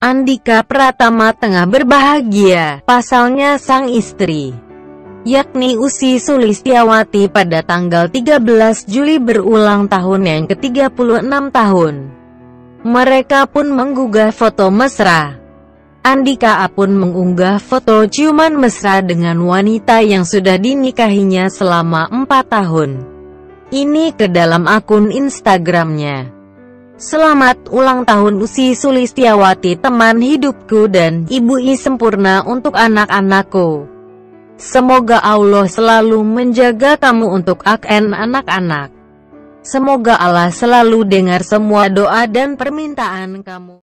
Andika Pratama tengah berbahagia. Pasalnya sang istri, yakni Ussy Sulistyawati, pada tanggal 13 Juli berulang tahun yang ke-36 tahun. Mereka pun menggugah foto mesra. Andika pun mengunggah foto ciuman mesra dengan wanita yang sudah dinikahinya selama 4 tahun ini ke dalam akun Instagramnya. "Selamat ulang tahun Ussy Sulistyawati, teman hidupku dan ibu sempurna untuk anak-anakku. Semoga Allah selalu menjaga kamu untuk anak-anak. Semoga Allah selalu dengar semua doa dan permintaan kamu."